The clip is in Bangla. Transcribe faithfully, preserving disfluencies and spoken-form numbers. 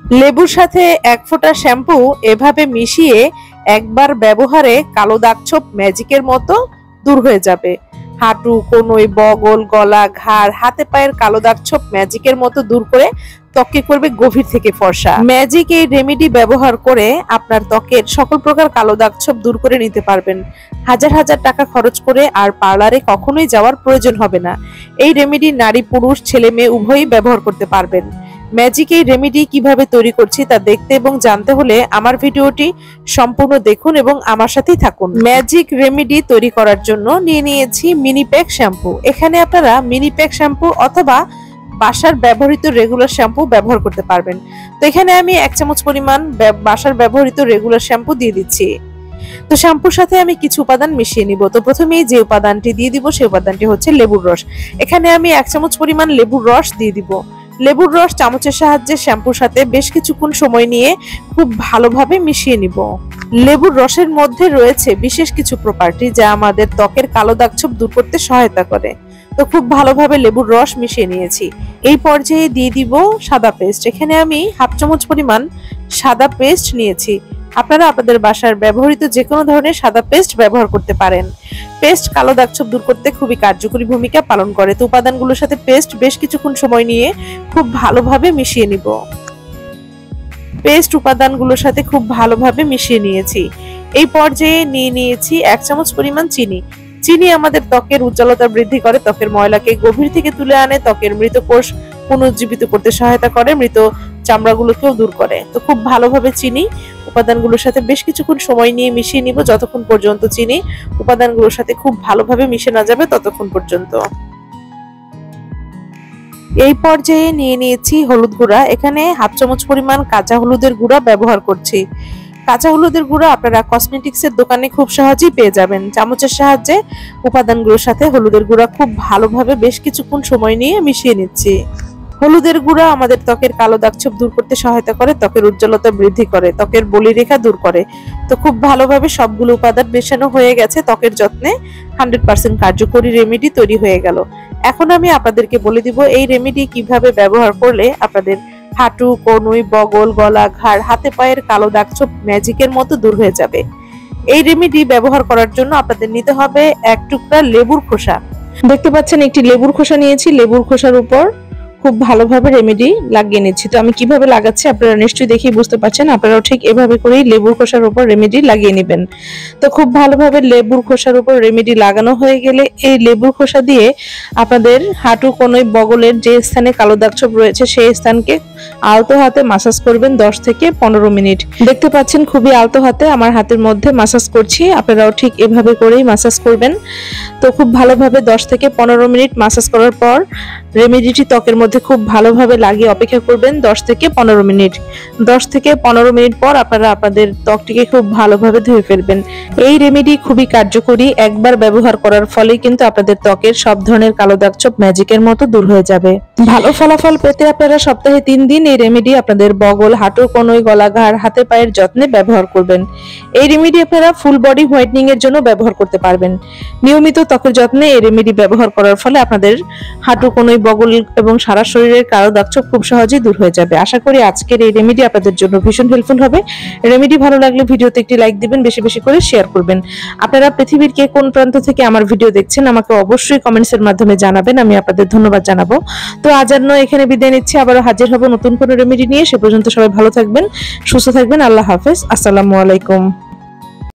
লেবুর সাথে এক ফোঁটা শ্যাম্পু এভাবে মিশিয়ে একবার ব্যবহারে কালো দাগ ছোপ ম্যাজিকের মতো দূর হয়ে যাবে। হাঁটু, কনুই, বগল, গলা, ঘাড়, হাতে পায়ের কালো দাগ ছোপ ম্যাজিকের মতো দূর করে ত্বককে করবে গভীর থেকে ফর্সা। ম্যাজিক এই রেমেডি ব্যবহার করে আপনার ত্বকের সকল প্রকার কালো দাগ ছোপ দূর করে নিতে পারবেন। হাজার হাজার টাকা খরচ করে আর পার্লারে কখনোই যাওয়ার প্রয়োজন হবে না। এই রেমেডি নারী, পুরুষ, ছেলে মেয়ে উভয়ই ব্যবহার করতে পারবেন। ম্যাজিক এই রেমেডি কিভাবে তৈরি করছি তা দেখতে এবং জানতে হলে আমার ভিডিওটি সম্পূর্ণ দেখুন এবং আমার সাথেই থাকুন। ম্যাজিক রেমেডি তৈরি করার জন্য নিয়ে নিয়েছি মিনি প্যাক শ্যাম্পু। এখানে আপনারা মিনি প্যাক শ্যাম্পু অথবা বাসার ব্যবহৃত রেগুলার শ্যাম্পু ব্যবহার করতে পারবেন। তো এখানে আমি এক চামচ পরিমাণ বাসার ব্যবহৃত রেগুলার শ্যাম্পু দিয়ে দিচ্ছি। তো শ্যাম্পুর সাথে আমি কিছু উপাদান মিশিয়ে নিব। তো প্রথমেই যে উপাদানটি দিয়ে দিব সেই উপাদানটি হচ্ছে লেবুর রস। এখানে আমি এক চামচ পরিমাণ লেবুর রস দিয়ে দিব। লেবুর রস চামচের সাহায্যে শ্যাম্পুর সাথে বেশ কিছুক্ষণ সময় নিয়ে খুব ভালোভাবে মিশিয়ে নিব। লেবুর রসের মধ্যে রয়েছে বিশেষ কিছু প্রপার্টি যা আমাদের ত্বকের কালো দাগ ছোপ দূর করতে সহায়তা করে। তো খুব ভালোভাবে লেবুর রস মিশিয়ে নিয়েছি। এই পর্যায়ে দিয়ে দিব সাদা পেস্ট। এখানে আমি হাফ চামচ পরিমাণ সাদা পেস্ট নিয়েছি। আপনারা আপনাদের বাসার ব্যবহৃত যে কোনো ধরনের সাদা পেস্ট ব্যবহার করতে পারেন। পেস্ট কালো দাগ ছোপ দূর করতে খুবই কার্যকরী ভূমিকা পালন করে। তো উপাদানগুলোর সাথে পেস্ট বেশ কিছুক্ষণ সময় নিয়ে খুব ভালোভাবে মিশিয়ে নিব। পেস্ট উপাদানগুলোর সাথে খুব ভালোভাবে মিশিয়ে নিয়েছি। এই পর্যায়ে নিয়ে নিয়েছি এক চামচ পরিমাণ চিনি। চিনি আমাদের ত্বকের উজ্জ্বলতা বৃদ্ধি করে, ত্বকের ময়লাকে গভীর থেকে তুলে আনে, ত্বকের মৃত কোষ পুনরুজ্জীবিত করতে সহায়তা করে, মৃত চামড়াগুলোকেও দূর করে। তো খুব ভালোভাবে চিনি উপাদানগুলোর সাথে বেশ কিছুক্ষণ সময় নিয়ে মিশিয়ে নিব, যতক্ষণ পর্যন্ত চিনি উপাদানগুলোর সাথে খুব ভালোভাবে মিশে না যাবে ততক্ষণ পর্যন্ত। এই পর্যায়ে নিয়ে নিয়েছি হলুদ গুঁড়া। এখানে হাফ চামচ পরিমাণ কাঁচা হলুদের গুঁড়া ব্যবহার করছি। কাঁচা হলুদের গুঁড়া আপনারা কসমেটিক্সের দোকানে খুব সহজেই পেয়ে যাবেন। চামচের সাহায্যে উপাদানগুলোর সাথে হলুদের গুঁড়া খুব ভালোভাবে বেশ কিছুক্ষণ সময় নিয়ে মিশিয়ে নিচ্ছি। হলুদের গুঁড়া আমাদের ত্বকের কালো দাগ ছোপ দূর করতে সহায়তা করে, ত্বকের উজ্জ্বলতা বৃদ্ধি করে, ত্বকের বলিরেখা দূর করে। তো খুব ভালোভাবে সবগুলো উপাদান মেশানো হয়ে গেছে। ত্বকের যত্নে হান্ড্রেড পার্সেন্ট কার্যকরী রেমেডি তৈরি হয়ে গেল। এখন আমি আপনাদেরকে বলে দিব এই রেমেডি কিভাবে ব্যবহার করলে আপনাদের হাঁটু, কনুই, বগল, গলা, ঘাড়, হাতে পায়ের কালো দাগ ছোপ ম্যাজিকের মতো দূর হয়ে যাবে। এই রেমেডি ব্যবহার করার জন্য আপনাদের নিতে হবে এক টুকরা লেবুর খোসা। দেখতে পাচ্ছেন একটি লেবুর খোসা নিয়েছি। লেবুর খোসার উপর খুব ভালোভাবে রেমেডি লাগিয়ে নিচ্ছি। তো আমি কিভাবে লাগাচ্ছি আপনারা নিশ্চয়ই দেখেই বুঝতে পারছেন। আপনারাও ঠিক এভাবে করেই লেবুর খোসার উপর রেমেডি লাগিয়ে নেবেন। তো খুব ভালোভাবে লেবুর খোসার উপর রেমেডি লাগানো হয়ে গেলে এই লেবুর খোসা দিয়ে আপনাদের হাঁটু, কোনোই, বগলের যে স্থানে কালো দাগ ছোপ রয়েছে সেই স্থানকে আলতো হাতে মাসাজ করবেন দশ থেকে পনেরো মিনিট। দেখতে পাচ্ছেন খুবই আলতো হাতে আমার হাতের মধ্যে মাসাজ করছি। আপনারাও ঠিক এভাবে করেই মাসাজ করবেন। তো খুব ভালোভাবে দশ থেকে পনেরো মিনিট মাসাজ করার পর রেমেডিটি ত্বকের মধ্যে খুব ভালোভাবে লাগিয়ে অপেক্ষা করবেন দশ থেকে পনেরো মিনিট। দশ থেকে পনেরো মিনিট পর আপনারা আপনাদের ত্বকটিকে খুব ভালোভাবে ধুয়ে ফেলবেন। এই রেমেডি খুবই কার্যকরী। একবার ব্যবহার করার ফলে কিন্তু আপনাদের ত্বকের সব ধরনের কালো দাগ ছোপ ম্যাজিকের মতো দূর হয়ে যাবে। ভালো ফলাফল পেতে আপনারা সপ্তাহে তিন দিন এই রেমেডি আপনাদের বগল, হাঁটু, কনুই, গলা, ঘাড়, হাতে পায়ের যত্নে ব্যবহার করবেন। এই রেমেডি আপনারা ফুল বডি হোয়াইটনিং এর জন্য ব্যবহার করতে পারবেন। নিয়মিত ত্বকের যত্নে এই রেমেডি ব্যবহার করার ফলে আপনাদের হাঁটু, কনুই, বগল এবং সারা শরীরের কালো দাগ ছোপ খুব সহজেই দূর হয়ে যাবে। আশা করি আজকের এই রেমেডি আপনাদের জন্য ভীষণ হেল্পফুল হবে। রেমেডি ভালো লাগলে ভিডিওতে একটি লাইক দিবেন, বেশি বেশি করে শেয়ার করবেন। আপনারা পৃথিবীর কে কোন প্রান্ত থেকে আমার ভিডিও দেখছেন আমাকে অবশ্যই কমেন্টস এর মাধ্যমে জানাবেন। আমি আপনাদের ধন্যবাদ জানাবো। তো আজ আর নয়, এখানে বিদায় নিচ্ছি। আবারও হাজির হব নতুন কোনো রেমেডি নিয়ে। সে পর্যন্ত সবাই ভালো থাকবেন, সুস্থ থাকবেন। আল্লাহ হাফেজ। আসসালামু আলাইকুম।